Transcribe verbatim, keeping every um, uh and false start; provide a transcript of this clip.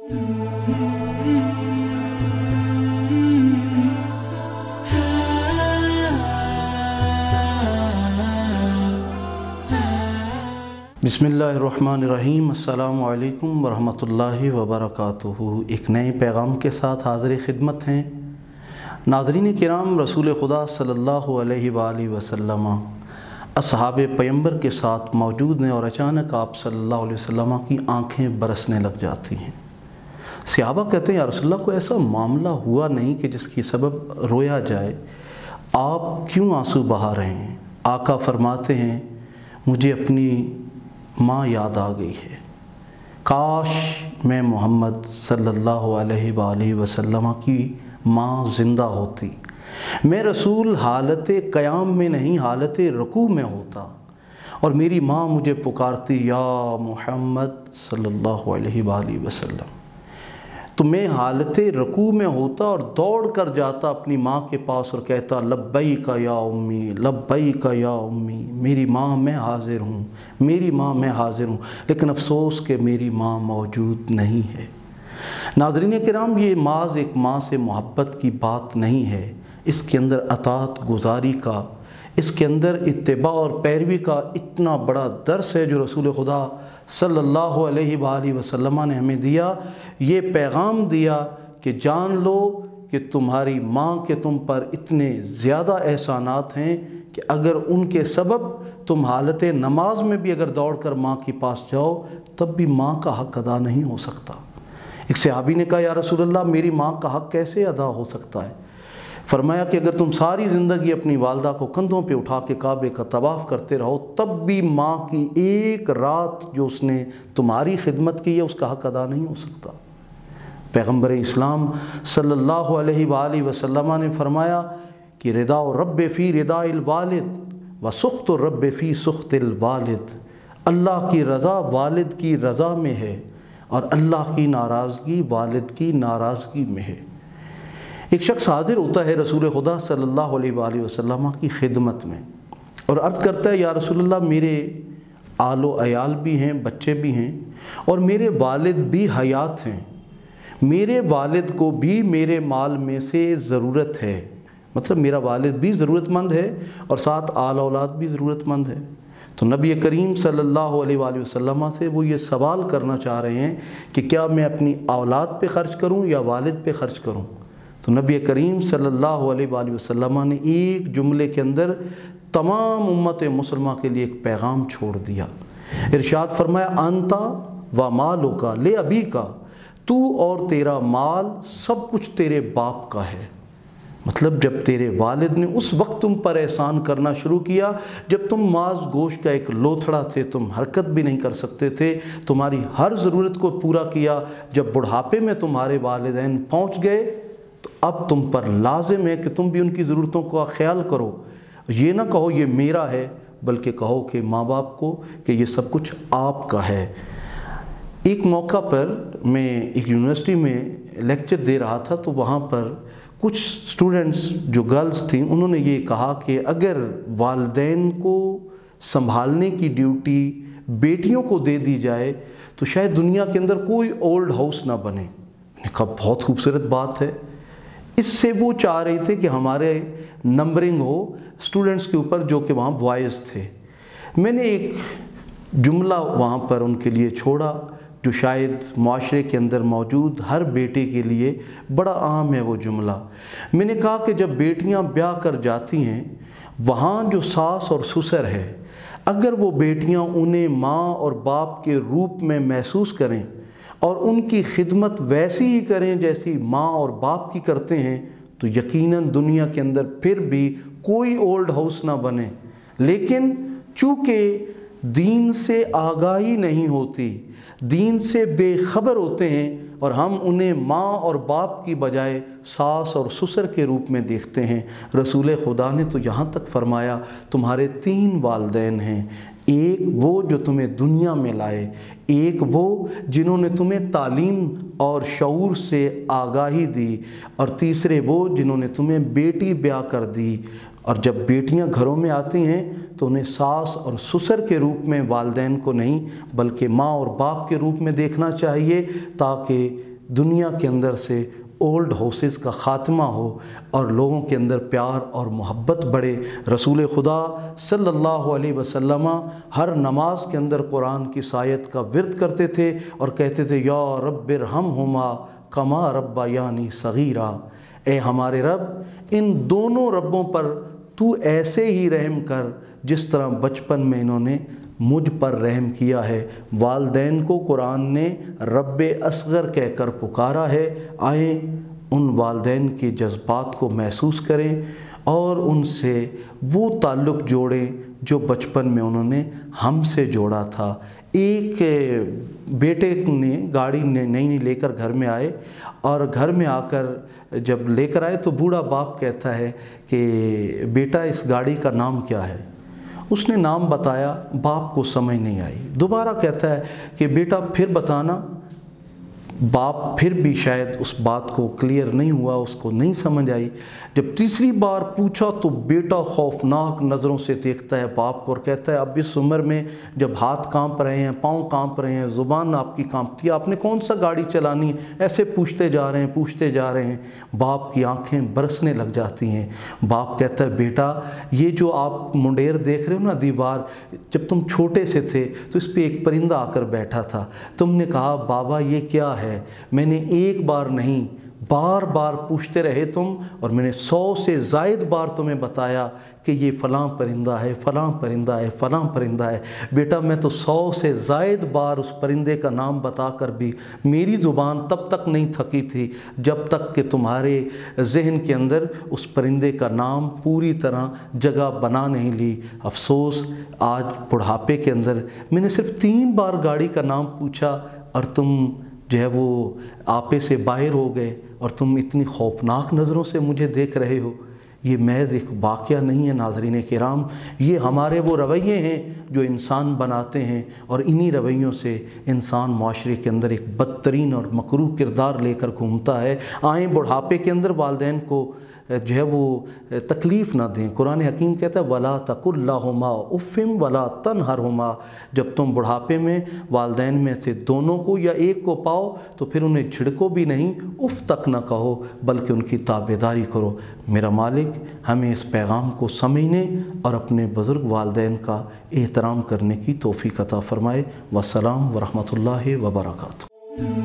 बिस्मिल्लाहिर्रहमानिर्रहीम। अस्सलामु अलैकुम वरहमतुल्लाहि वबरकातुहू। एक नए पैगाम के साथ हाज़िर खिदमत हैं। नाज़रीन किराम, रसूल खुदा सल्लल्लाहु अलैहि वालैहि वसल्लम असहाब पैगंबर के साथ मौजूद हैं और अचानक आप सल्लल्लाहु अलैहि वसल्लम की आँखें बरसने लग जाती हैं। सहाबा कहते हैं, या रसूलल्लाह, को ऐसा मामला हुआ नहीं कि जिसकी सबब रोया जाए, आप क्यों आंसू बहा रहे हैं? आका फरमाते हैं, मुझे अपनी माँ याद आ गई है। काश मैं मोहम्मद सल्लल्लाहु अलैहि वालैहि वसल्लम की माँ ज़िंदा होती, मैं रसूल हालत क़याम में नहीं हालत रुकू में होता और मेरी माँ मुझे पुकारती, या मोहम्मद सल्लल्लाहु अलैहि वालैहि वसल्लम, तो मैं हालत रुकू में होता और दौड़ कर जाता अपनी माँ के पास और कहता, लब्बैका या उम्मी, लब्बैका या उम्मी, मेरी माँ मैं हाज़िर हूँ, मेरी माँ मैं हाज़िर हूँ। लेकिन अफसोस कि मेरी माँ मौजूद नहीं है। नाज़रीन किराम, ये माज़ एक माँ से मोहब्बत की बात नहीं है, इसके अंदर अतात गुज़ारी का, इसके अंदर इत्तिबा और पैरवी का इतना बड़ा दर्स है जो रसूल खुदा सल्लल्लाहु अलैहि वालैहि वसल्लम ने हमें दिया। ये पैगाम दिया कि जान लो कि तुम्हारी माँ के तुम पर इतने ज़्यादा एहसानात हैं कि अगर उनके सबब तुम हालत नमाज में भी अगर दौड़ कर माँ के पास जाओ तब भी माँ का हक़ अदा नहीं हो सकता। एक सहाबी ने कहा, या रसूलल्लाह, मेरी माँ का हक़ कैसे अदा हो सकता है? फरमाया कि अगर तुम सारी ज़िंदगी अपनी वालदा को कंधों पे उठा के काबे का तवाफ़ करते रहो तब भी माँ की एक रात जो उसने तुम्हारी खिदमत की है उसका हक़ अदा नहीं हो सकता। पैगम्बर इस्लाम सल्लल्लाहु अलैहि वालैहि वसल्लम ने फरमाया कि रिदा रब्ब फ़ी रिदाइल वालिद व सुख्त रब्ब फ़ी सुख्तिल वालिद, अल्लाह की रज़ा वालिद की रज़ा में है और अल्लाह की नाराज़गी वालिद की नाराज़गी में है। एक शख्स हाजिर होता है रसूल खुदा सल्लल्लाहु अलैहि वसल्लम की खिदमत में और अर्ज़ करता है, या रसूलल्लाह, मेरे आलो अयाल भी हैं, बच्चे भी हैं और मेरे वालिद भी हयात हैं, मेरे वालिद को भी मेरे माल में से ज़रूरत है, मतलब मेरा वालिद भी ज़रूरतमंद है और साथ आल औलाद भी ज़रूरतमंद है। तो नबी करीम सल्लल्लाहु अलैहि वसल्लम से वो ये सवाल करना चाह रहे हैं कि क्या मैं अपनी औलाद पे ख़र्च करूं या वालिद पे ख़र्च करूं? तो नबी करीम सल्लल्लाहु अलैहि वसल्लम ने एक जुमले के अंदर तमाम उम्मत मुसलमा के लिए एक पैगाम छोड़ दिया। इरशाद फरमाया, अंता व मालुका ले अबी का, तू और तेरा माल सब कुछ तेरे बाप का है। मतलब जब तेरे वालिद ने उस वक्त तुम पर एहसान करना शुरू किया जब तुम मांस गोश्त का एक लोथड़ा थे, तुम हरकत भी नहीं कर सकते थे, तुम्हारी हर ज़रूरत को पूरा किया। जब बुढ़ापे में तुम्हारे वालिदैन पहुँच गए तो अब तुम पर लाजिम है कि तुम भी उनकी ज़रूरतों का ख्याल करो। ये ना कहो ये मेरा है, बल्कि कहो कि माँ बाप को कि ये सब कुछ आपका है। एक मौका पर मैं एक यूनिवर्सिटी में लेक्चर दे रहा था तो वहाँ पर कुछ स्टूडेंट्स जो गर्ल्स थीं उन्होंने ये कहा कि अगर वालिदैन को संभालने की ड्यूटी बेटियों को दे दी जाए तो शायद दुनिया के अंदर कोई ओल्ड हाउस ना बने। मैंने कहा बहुत खूबसूरत बात है। इससे वो चाह रहे थे कि हमारे नंबरिंग हो स्टूडेंट्स के ऊपर जो कि वहाँ बॉयज़ थे। मैंने एक जुमला वहाँ पर उनके लिए छोड़ा जो शायद माशरे के अंदर मौजूद हर बेटे के लिए बड़ा आम है। वो जुमला मैंने कहा कि जब बेटियाँ ब्याह कर जाती हैं वहाँ जो सास और ससुर है, अगर वो बेटियाँ उन्हें माँ और बाप के रूप में महसूस करें और उनकी खिदमत वैसी ही करें जैसी माँ और बाप की करते हैं तो यकीनन दुनिया के अंदर फिर भी कोई ओल्ड हाउस ना बने। लेकिन चूँकि दीन से आगाही नहीं होती, दीन से बेखबर होते हैं और हम उन्हें माँ और बाप की बजाय सास और ससुर के रूप में देखते हैं। रसूल खुदा ने तो यहाँ तक फरमाया तुम्हारे तीन वालिदैन हैं, एक वो जो तुम्हें दुनिया में लाए, एक वो जिन्होंने तुम्हें तालीम और शऊर से आगाही दी, और तीसरे वो जिन्होंने तुम्हें बेटी ब्याह कर दी। और जब बेटियां घरों में आती हैं तो उन्हें सास और ससुर के रूप में वालिदैन को नहीं बल्कि माँ और बाप के रूप में देखना चाहिए, ताकि दुनिया के अंदर से ओल्ड हाउसेस का ख़ात्मा हो और लोगों के अंदर प्यार और मोहब्बत बढ़े। रसूल खुदा सल्लल्लाहु अलैहि वसल्लम हर नमाज के अंदर कुरान की आयत का विर्द करते थे और कहते थे या रब्बिरहमहुमा कमा रब्बायानी सगीरा, ए हमारे रब, इन दोनों रब्बों पर तू ऐसे ही रहम कर जिस तरह बचपन में इन्होंने मुझ पर रहम किया है। वालदैन को कुरान ने रब्बे असगर कहकर पुकारा है। आए उन वालदैन के जज्बात को महसूस करें और उनसे वो ताल्लुक़ जोड़ें जो बचपन में उन्होंने हमसे जोड़ा था। एक बेटे ने गाड़ी ने नई नई लेकर घर में आए और घर में आकर जब लेकर आए तो बूढ़ा बाप कहता है कि बेटा इस गाड़ी का नाम क्या है। उसने नाम बताया, बाप को समझ नहीं आई। दोबारा कहता है कि बेटा फिर बताना। बाप फिर भी शायद उस बात को क्लियर नहीं हुआ, उसको नहीं समझ आई। जब तीसरी बार पूछा तो बेटा खौफनाक नज़रों से देखता है बाप को और कहता है अब इस उम्र में जब हाथ कांप रहे हैं, पाँव कांप रहे हैं, ज़ुबान आपकी कांपती है, आपने कौन सा गाड़ी चलानी है? ऐसे पूछते जा रहे हैं पूछते जा रहे हैं। बाप की आंखें बरसने लग जाती हैं। बाप कहता है बेटा ये जो आप मुंडेर देख रहे हो ना दीवार, जब तुम छोटे से थे तो इस पर एक परिंदा आकर बैठा था। तुमने कहा बाबा ये क्या है? मैंने एक बार नहीं बार बार पूछते रहे तुम और मैंने सौ से ज़ायद बार तुम्हें बताया कि ये फ़लाँ परिंदा है, फ़लाँ परिंदा है, फ़लाँ परिंदा है। बेटा मैं तो सौ से ज़ायद बार उस परिंदे का नाम बताकर भी मेरी ज़ुबान तब तक नहीं थकी थी जब तक कि तुम्हारे जहन के अंदर उस परिंदे का नाम पूरी तरह जगह बना नहीं ली। अफसोस आज बुढ़ापे के अंदर मैंने सिर्फ तीन बार गाड़ी का नाम पूछा और तुम जो है वो आपे से बाहर हो गए और तुम इतनी खौफनाक नज़रों से मुझे देख रहे हो। ये महज एक वाक़या नहीं है नाज़रीन किराम, ये हमारे वो रवैये हैं जो इंसान बनाते हैं और इन्हीं रवैयों से इंसान माशरे के अंदर एक बदतरीन और मकरूह किरदार लेकर घूमता है। आएँ बुढ़ापे के अंदर वालिदैन को जो है वो तकलीफ़ ना दें। कुरान हकीम कहता है वला तकुल लहुमा उफ़्फ़िम वला तनहरहुमा, जब तुम बुढ़ापे में वालिदैन में से दोनों को या एक को पाओ तो फिर उन्हें झिड़को भी नहीं, उफ़ तक ना कहो, बल्कि उनकी ताबेदारी करो। मेरा मालिक हमें इस पैगाम को समझने और अपने बुज़ुर्ग वालिदैन का एहतराम करने की तौफ़ीक़ अता फ़रमाए। वस्सलाम व रहमतुल्लाहि व बरकातुहू।